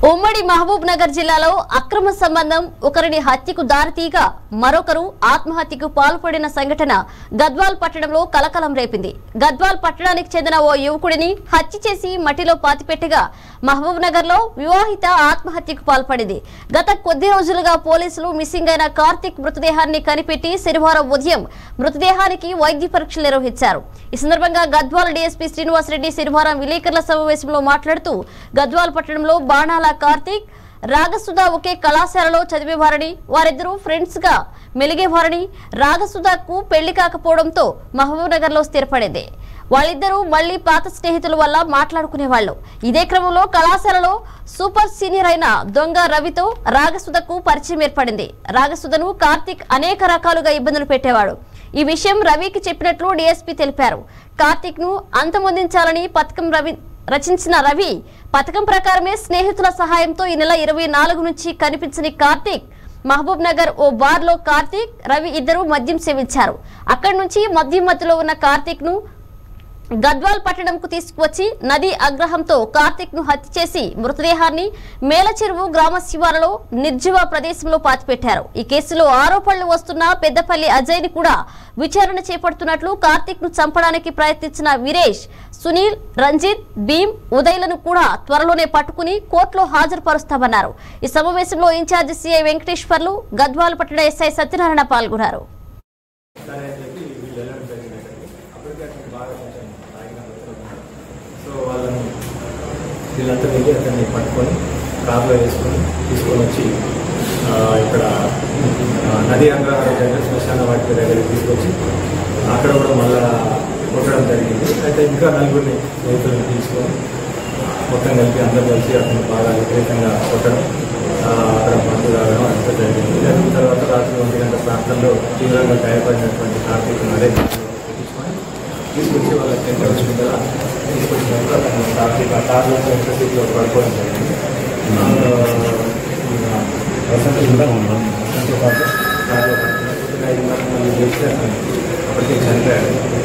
ఉమ్మడి మహబూబ్ నగర్ జిల్లాలో అక్రమ సంబంధం ఒకరిని హత్యకు దారితీగా మరొకరు ఆత్మహత్యకు పాల్పడిన సంఘటన గద్వాల్ పట్టణంలో కలకలం రేపింది. గద్వాల్ పట్టణానికి చెందిన ఓ యువకుడిని హత్య చేసి మట్టిలో పాతిపెట్టగా మహబూబ్ నగర్ లో వివాహిత ఆత్మహత్యకు పాల్పడింది. గత కొద్ది రోజులుగా పోలీసులు మిస్సింగ్ అయిన కార్తిక్ మృతదేహాన్ని కనిపెట్టి శనివారం ఉదయం మృతదేహానికి వైద్య పరీక్షలు నిర్వహించారు. ఈ సందర్భంగా గద్వాల్ డీఎస్పీ శ్రీనివాసరెడ్డి శనివారం విలేకరుల సమావేశంలో మాట్లాడుతూ గద్వాల్ పట్టణంలో బాణాల కార్తిక్ రాగసుధ ఒకే కళాశాలలో చదివేవారని, వారిద్దరూ ఫ్రెండ్స్ గా మెలిగేవారని, రాగసుధకు పెళ్లి కాకపోవడంతో మహబూబ్ నగర్ లో స్థిరపడింది. వాళ్ళిద్దరూ మళ్లీ పాత స్నేహితుల వల్ల మాట్లాడుకునేవాళ్లు. ఇదే క్రమంలో కళాశాలలో సూపర్ సీనియర్ అయిన దొంగ రవితో రాగసుధకు పరిచయం ఏర్పడింది. రాగసుధను కార్తిక్ అనేక రకాలుగా ఇబ్బందులు పెట్టేవాడు. ఈ విషయం రవికి చెప్పినట్లు డీఎస్పీ తెలిపారు. కార్తిక్ ను అంతమొందించాలని పథకం రచించిన రవి పథకం ప్రకారమే స్నేహితుల సహాయంతో ఈ నెల 24 నుంచి కనిపించని కార్తిక్ మహబూబ్ నగర్ ఓ బార్ లో కార్తిక్ రవి ఇద్దరు మద్యం సేవించారు. అక్కడి నుంచి మద్యం మధ్యలో ఉన్న కార్తిక్ ను గద్వాల్ పట్టణంకు తీసుకువచ్చి నది ఆగ్రహంతో కార్తిక్ ను హత్య చేసి మృతదేహాన్ని మేలచెరువు గ్రామ శివారులో నిర్జీవ ప్రదేశంలో పాతిపెట్టారు. ఈ కేసులో ఆరోపణలు వస్తున్న పెద్దపల్లి అజయ్ ని కూడా విచారణ చేపడుతున్నట్లు, కార్తిక్ ను చంపడానికి ప్రయత్నించిన వీరేష్, సునీల్, రంజిత్, భీమ్, ఉదయ్లను కూడా త్వరలోనే పట్టుకుని కోర్టులో హాజరుపరుస్తామన్నారు. ఈ సమావేశంలో ఇన్ఛార్జి సిఐ వెంకటేశ్వర్లు, గద్వాల్ పట్టణ ఎస్ఐ సత్యనారాయణ పాల్గొన్నారు. వీళ్ళంతా వెళ్ళి అతన్ని పట్టుకొని కార్లో వేసుకొని తీసుకొని వచ్చి ఇక్కడ నది అగ్రహారం దగ్గర శ్మశాన వాటి దగ్గరికి తీసుకొచ్చి అక్కడ కూడా మళ్ళా కొట్టడం జరిగింది. అయితే ఇంకా నలుగురిని రైతులను తీసుకొని మొత్తం కలిపి అందరూ కలిసి అతను బాగా విపరీతంగా కొట్టడం, అక్కడ మందు తాగడం అంతా జరిగింది. జరిగిన తర్వాత రాత్రి 1 గంటల ప్రాంతంలో తీవ్రంగా గాయపడినటువంటి కార్తీక్ అదే తీసుకొచ్చి వాళ్ళ టెంట్ హౌస్ మీద తీసుకొచ్చినప్పుడు అతను కార్తీక్ ఆ కార్లో వెంట సీట్లో పడుకోవడం జరిగింది. వసంత కూడా ఉన్నాం. వసంతతో పాటు కార్లో 5 గంటలు మళ్ళీ చేసి అతను అప్పటికే చనిపోయాడు.